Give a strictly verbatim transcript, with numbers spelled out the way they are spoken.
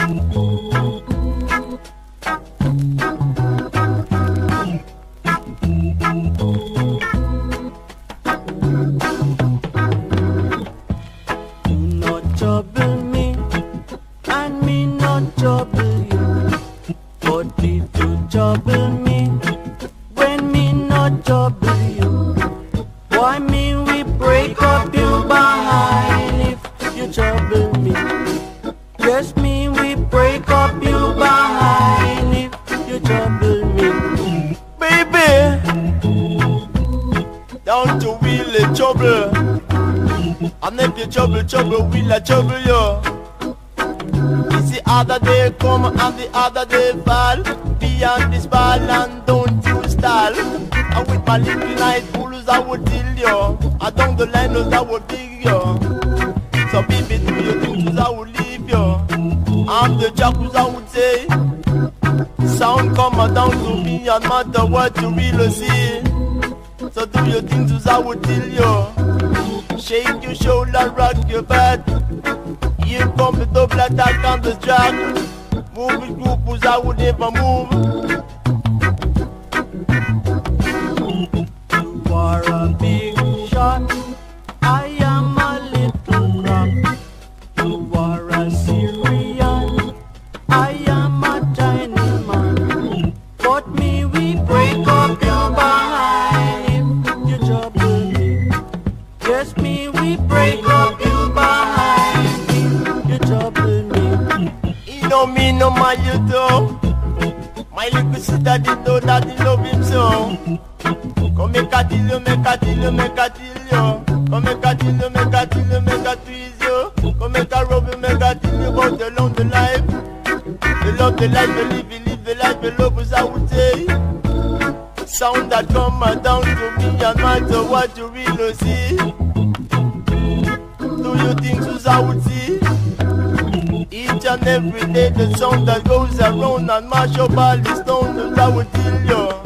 Trouble, trouble, will I trouble you? It's the other day come and the other day fall. Beyond this ball and don't you stall. And with my little night bulls I would deal you. I down the line I would dig you. So baby do you think I would leave you? I'm the jackass I would say. Sound come down to me and matter what you really see. So do you think I would tell you? Shake your shoulder, rock your back. Here come the double attack on the track. Move with group who's I would never move. You are a big shot, I am a little rock. You are a Syrian, I am a tiny man. But me we break up your behind if you trouble me. Yes, me we break up you behind if you trouble me. You know me no man you do. My little sister did know that he love him so. Come make a till you, make a till you, make a till you. Come make a till you, make a till you, make a twist you. Come make a rub you, make a till you about the long the life. You love the life, you live, you live the life, you love as I would say. Sound that come down to me and matter what you really see. Do you think as I would see? Each and every day the sound that goes around and mash up all the stones as I would tell you.